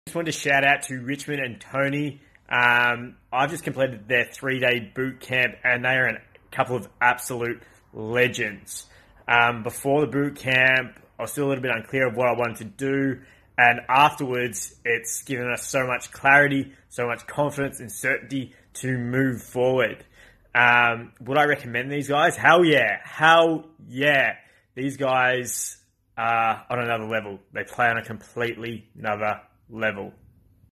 Just wanted to shout out to Richmond and Tony. I've just completed their 3-day boot camp, and they are a couple of absolute legends. Before the boot camp, I was still a little bit unclear of what I wanted to do, and afterwards, it's given us so much clarity, so much confidence and certainty to move forward. Would I recommend these guys? Hell yeah. Hell yeah. These guys are on another level. They play on a completely another level.